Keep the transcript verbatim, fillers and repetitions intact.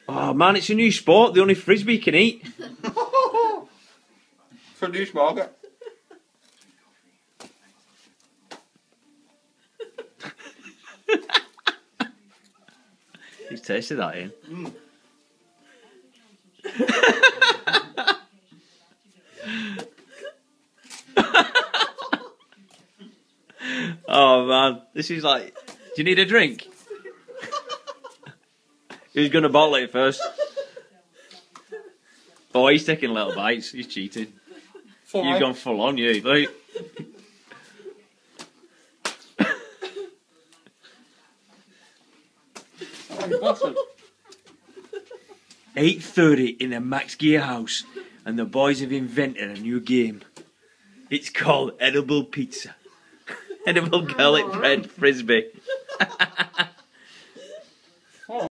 Oh man, it's a new sport. The only Frisbee can eat. It's a new market. He's tasted that, Ian. Mm. Oh man, this is like. Do you need a drink? Who's gonna bottle it first? Oh, he's taking little bites. He's cheating. Full You've on. gone full on, you. Like. eight thirty in a Maxgear house, and the boys have invented a new game. It's called Edible Pizza. Edible garlic bread Frisbee.